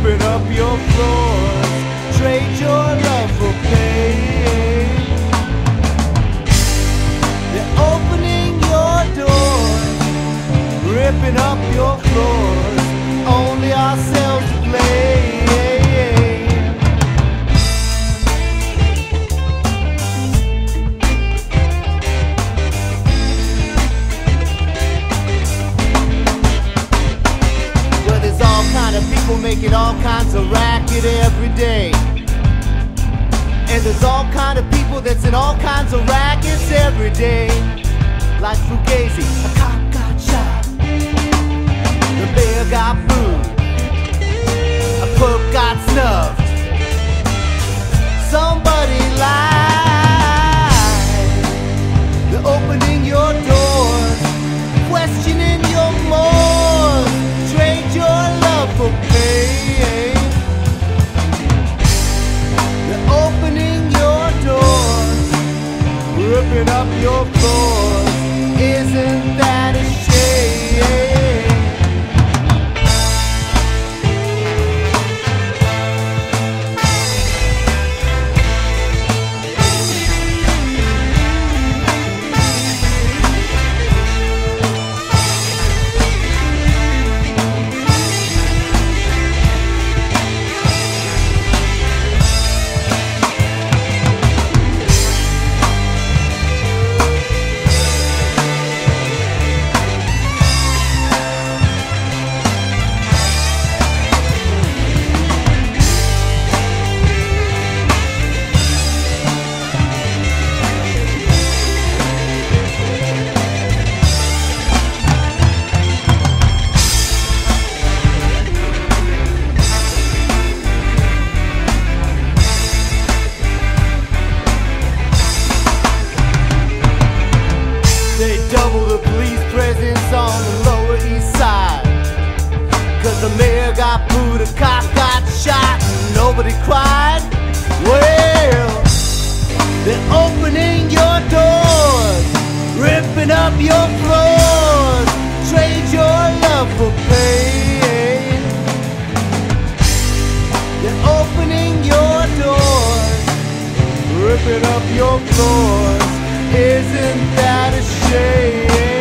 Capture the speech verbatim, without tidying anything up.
ripping up your floors. Trade your love for pain. They're opening your doors, ripping up your floors. Only ourselves to blame. Well, there's all kind of people making all kinds of racket every day. And there's all kind of people that's in all kinds of rackets every day. Like Fugazi, a cop got shot, the mayor got booed, a perp got snubbed, somebody lied. They're opening your doors, questioning your mores. Trade your love for pain. They're opening your doors, ripping up your floors. Isn't that a shame? They double the police presence on the Lower East Side. Cause the mayor got booed, a cop got shot, and nobody cried. Well, they're opening your doors, ripping up your floors. Trade your love for pain. They're opening your doors, ripping up your floors. Isn't that a shame?